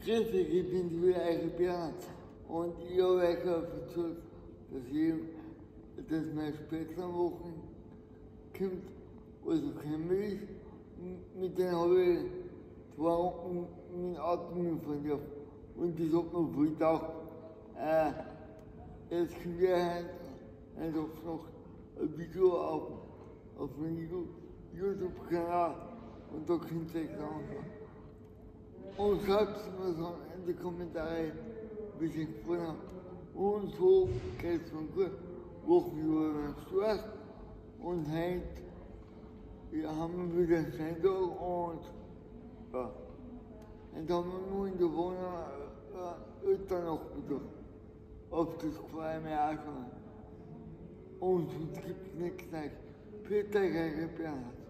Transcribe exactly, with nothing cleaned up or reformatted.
Grüß dich, ich bin die Eiche Bernhard und ich habe euch erzählt, dass, ich, dass mein später am Wochenende kommt, also kein Milch. Mit denen habe ich zwei Runden mein Auto mitfahren dürfen. Und das hat mir voll gedacht. Äh, jetzt können wir einfach noch ein Video auf, auf meinem YouTube-Kanal und da könnt ihr euch anschauen. Und schreibt es mir so in die Kommentare, wie es euch gefallen hat. Und so geht es mir gut. Wochen über meinen Spaß. Und heute ja, haben wir wieder einen Sonntag und ja, dann haben wir nur in der Wohnung äh, Eltern noch wieder. Auf das freue ich mich auch schon. Und sonst gibt es nichts Neues. Bitte, Herr Bernhard.